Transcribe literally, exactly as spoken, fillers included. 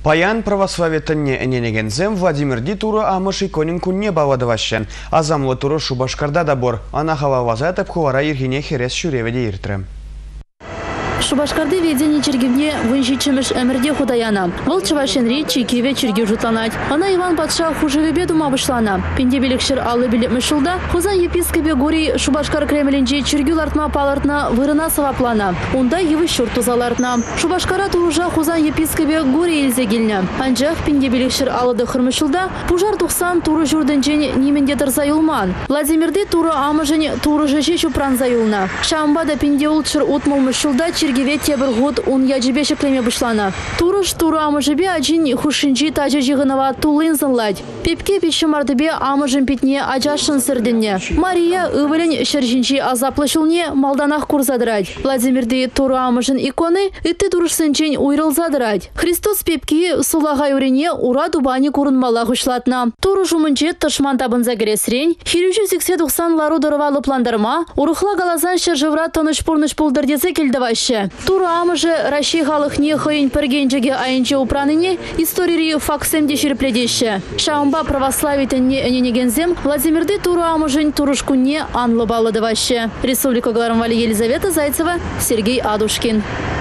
Паян православие тенне эненегензем Владимирди туры амыш иконин кунне бавадыващен. Азамлы туры Шубашкарда дабор. Анахава вазатып хувара ирхине херес шуреведе иртрем. Шубашкарды ведение чергивне вынжичимыш эмерде худаяна. Вол чавашенри чикиве черги жутланать. Она Иван Патша хужевебе дума вышлана. Пиндебеликшир аллы билет мышылда. Хузан епископе гори Шубашкар Кремлинже чергю лартма палартна вырына саваплана. Унда евы шурту залартна. Шубашкара туружа хузан епископе гори илзегильня. Анжах пиндебеликшир аллыды хырмышылда. Пужар тухсан туры журдынжен неменде тарзаюлман. Владимирды туры амыжен туры жеше чупран заюлна. Шамбада пиндеулчыр утмал мышылда Чергеве тебір ғуд он яджибе шеклеме бұшлана. Турыш туры амыжыбе аджин хушинжи тажа жиғынова тулын зынладь. Пепке пеші мардыбе амыжын петне аджашын сырдынне. Мария ывылін шыржинжи азаплышылне малданах курзадырать. Владимирды туры амыжын иконы итті турышсынчен уйрылзадырать. Христос пепке сулаға юрене ура дубани курынмала ғышлатна. Туры жумынче тышман табын загересрен, хирюжі сексен тоқсан лару дырывалы пландарма, урухла галазан шыржывра тоныш-пурныш пулдырдезе келдіваще. Туры амыжы Раши халықне хойын піргенжеге айынче упраныне истории факсемде шерпледеші. Шаумба православитенне эненегензем Владимирды туры амыжын турышкунне анлы балыдываще. Республика Гларамвали Елизавета Зайцева, Сергей Адушкин.